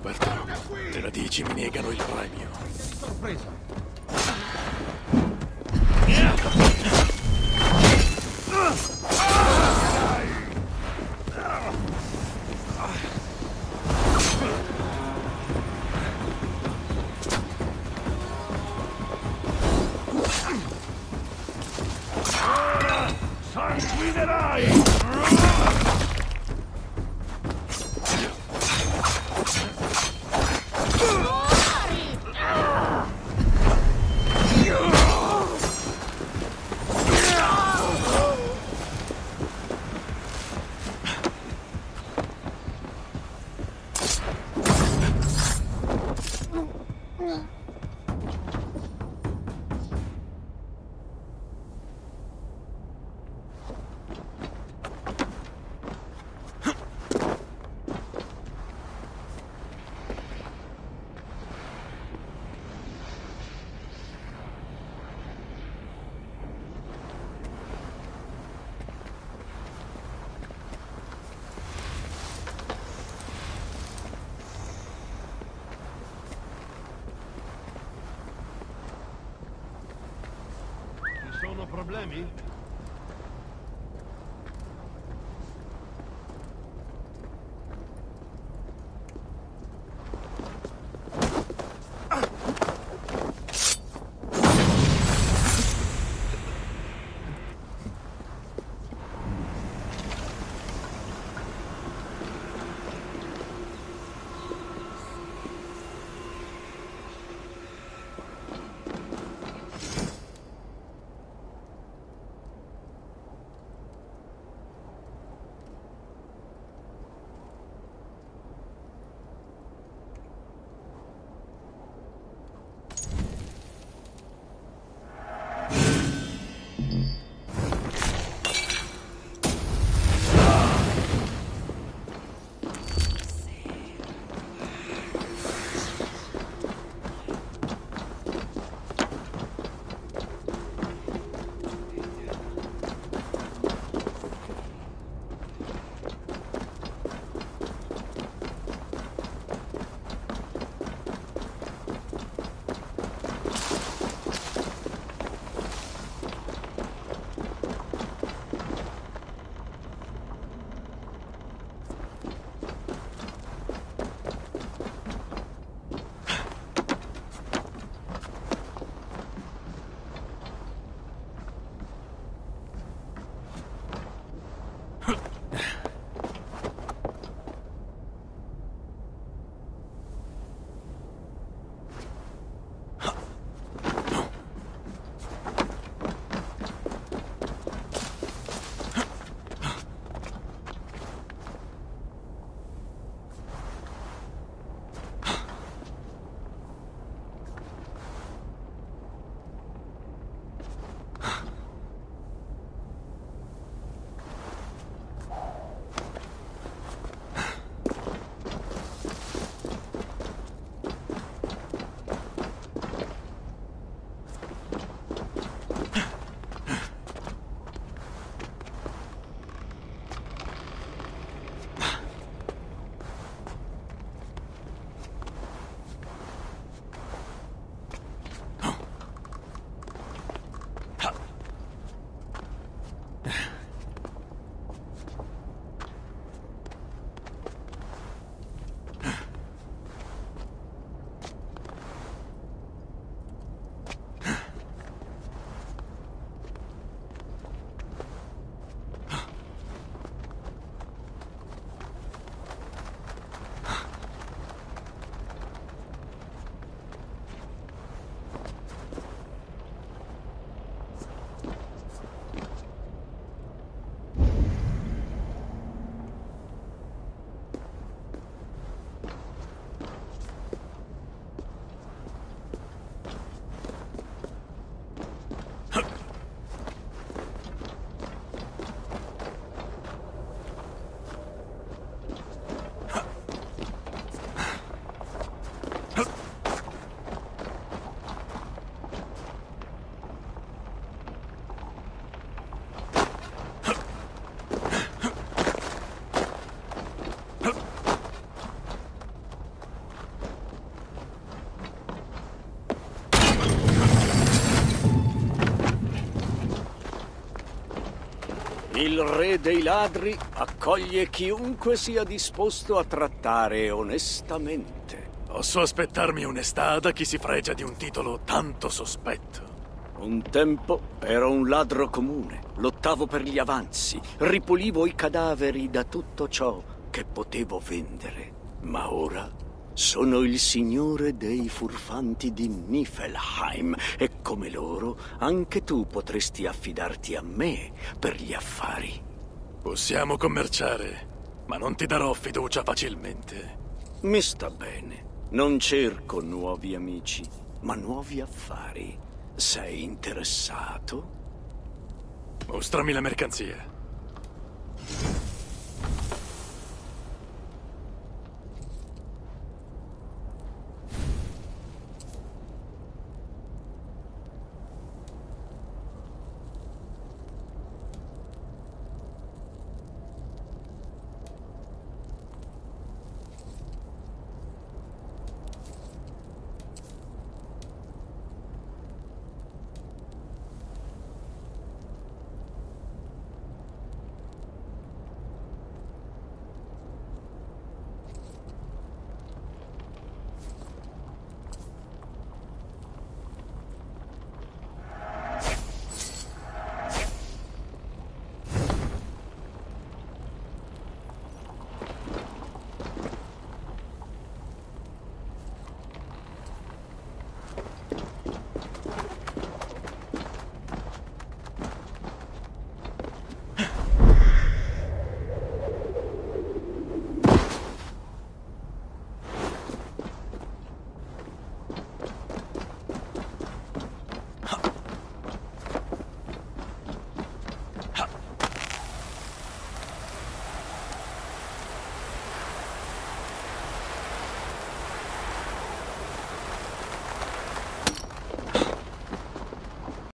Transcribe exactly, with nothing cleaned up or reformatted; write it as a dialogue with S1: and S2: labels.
S1: Roberto, le radici mi negano il premio.
S2: Sorpresa!
S3: Sanguinerai! Sono problemi?
S2: Il re dei ladri accoglie chiunque sia disposto a trattare onestamente.
S1: Posso aspettarmi onestà da chi si fregia di un titolo tanto sospetto?
S2: Un tempo ero un ladro comune, lottavo per gli avanzi, ripulivo i cadaveri da tutto ciò che potevo vendere. Ma ora sono il signore dei furfanti di Niflheim e come loro anche tu potresti affidarti a me per gli affari.
S1: Possiamo commerciare, ma non ti darò fiducia facilmente.
S2: Mi sta bene. Non cerco nuovi amici, ma nuovi affari. Sei interessato?
S1: Mostrami la mercanzia.